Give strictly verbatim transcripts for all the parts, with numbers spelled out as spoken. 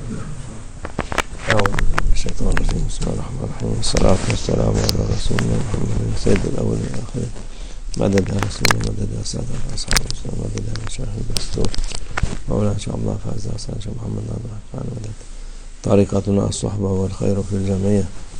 Euzubillahimineşşeytanirracim. Bismillahirrahmanirrahim. Salatu vesselamu ala Resulullah Muhammedin seyyidil evvelin ve ahirin. Meded ya Resulullah, meded ya Sadat Ashab-ı Resulullah, meded ya Meşahil Bestur. Mevlana Şahullah Fazla Hasan Şah Muhammed Abdülhakkan meded. Tarikatuna as-sohba vel hayru fil cemiyye.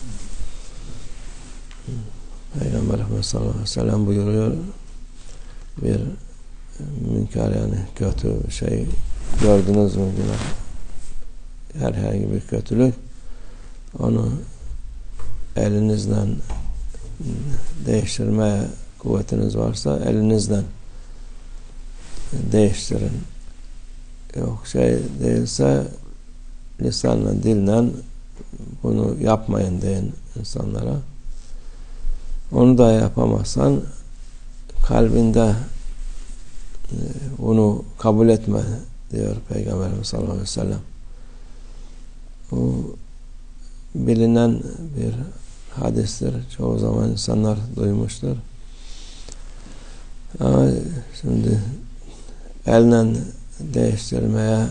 Peygamber Efendimiz sallallahu aleyhi ve sellem buyuruyor, bir münker, yani kötü şey gördünüz mü, günah, herhangi bir kötülük, onu elinizle değiştirmeye kuvvetiniz varsa elinizle değiştirin. Yok şey değilse lisanla, dille bunu yapmayın deyin insanlara. Onu da yapamazsan kalbinde bunu kabul etme diyor Peygamberimiz sallallahu aleyhi ve sellem. Bu bilinen bir hadistir. Çoğu zaman insanlar duymuştur. Ama şimdi elle değiştirmeye,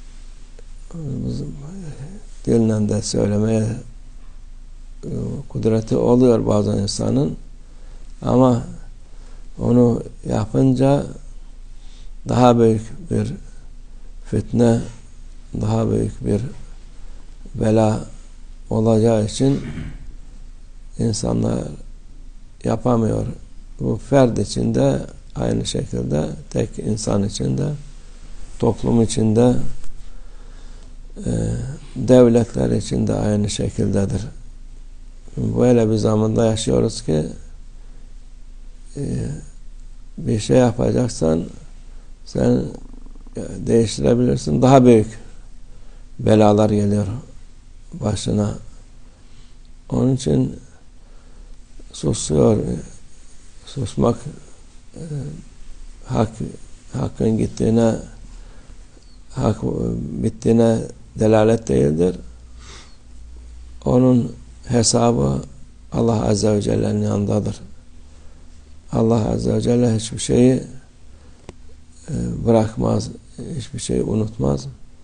dille de söylemeye kudreti oluyor bazen insanın, ama onu yapınca daha büyük bir fitne, daha büyük bir bela olacağı için insanlar yapamıyor. Bu ferd içinde aynı şekilde, tek insan içinde, toplum içinde, e, devletler içinde aynı şekildedir. Böyle bir zamanda yaşıyoruz ki e, bir şey yapacaksan sen değiştirebilirsin. Daha büyük belalar geliyor başına. Onun için susuyor. Susmak e, hak hakkın gittiğine, hak bittiğine delalet değildir. Onun hesabı Allah Azze ve Celle'nin yanındadır. Allah Azze ve Celle hiçbir şeyi bırakmaz, hiçbir şeyi unutmaz.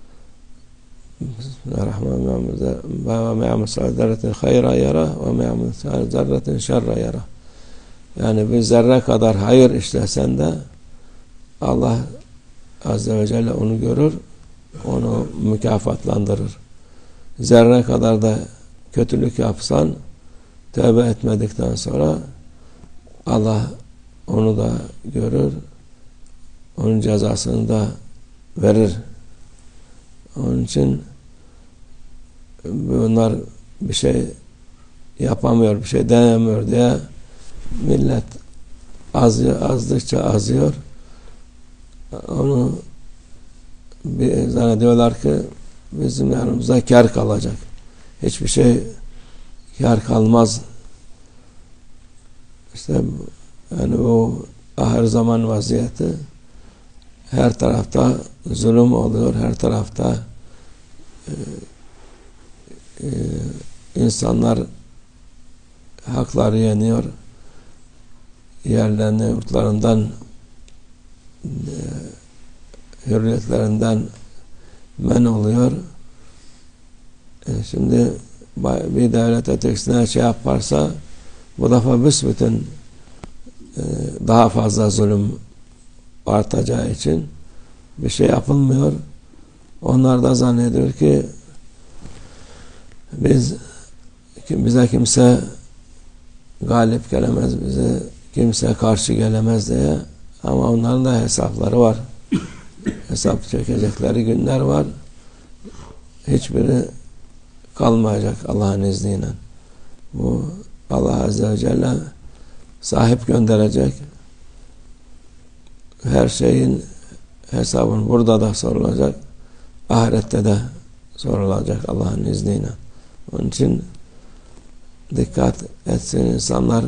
Bismillahirrahmanirrahim. Ve me'amel zerretin hayra yara ve me'amel zerretin şerra yara. Yani bir zerre kadar hayır işlesen de Allah Azze ve Celle onu görür, onu mükafatlandırır. Zerre kadar da kötülük yapsan, tövbe etmedikten sonra Allah onu da görür, onun cezasını da verir. Onun için bunlar bir şey yapamıyor, bir şey denemiyor diye millet azıyor, azdıkça azıyor. Onu bir zannediyorlar ki bizim yanımızda kar kalacak. Hiçbir şey kar kalmaz. İşte yani o ahir zaman vaziyeti, her tarafta zulüm oluyor, her tarafta e, e, insanlar hakları yeniyor, yerlerini, yurtlarından, e, hürriyetlerinden men oluyor. E, şimdi bir devlet ötekisine şey yaparsa, bu defa büsbütün e, daha fazla zulüm artacağı için bir şey yapılmıyor. Onlar da zannediyor ki biz bize kimse galip gelemez, bize kimse karşı gelemez diye. Ama onların da hesapları var. Hesap çekecekleri günler var. Hiçbiri kalmayacak Allah'ın izniyle. Bu Allah Azze ve Celle sahip gönderecek. Her şeyin hesabını burada da sorulacak, ahirette de sorulacak Allah'ın izniyle. Onun için dikkat etsin insanlar,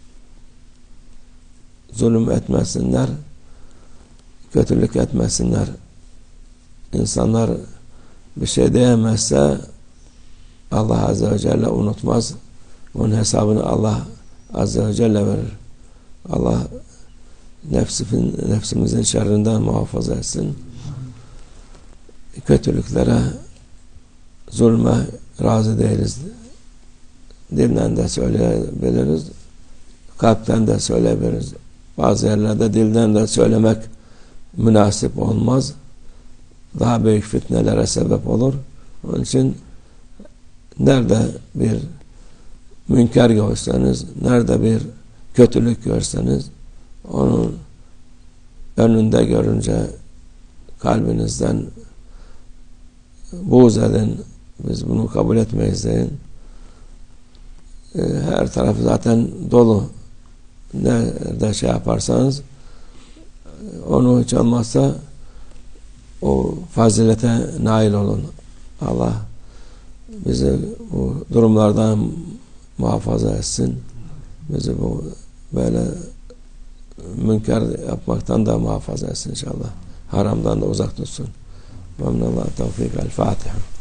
zulüm etmesinler, kötülük etmesinler. İnsanlar bir şey diyemezse Allah Azze ve Celle unutmaz. Onun hesabını Allah Azze ve Celle verir. Allah nefsin, nefsimizin şerrinden muhafaza etsin. Kötülüklere zulme razı değiliz. Dilden de söyleyebiliriz, kalpten de söyleyebiliriz. Bazı yerlerde dilden de söylemek münasip olmaz. Daha büyük fitnelere sebep olur. Onun için nerede bir münker görseniz, nerede bir kötülük görseniz, onun önünde görünce kalbinizden buğz edin, biz bunu kabul etmeyiz deyin. Her taraf zaten dolu. Nerede şey yaparsanız onu hiç olmazsa o fazilete nail olun. Allah bizi bu durumlardan muhafaza etsin. Bizi bu böyle münker yapmaktan da muhafaza etsin inşallah. Haramdan da uzak tutsun. Memnunallah tevfik. El Fatiha.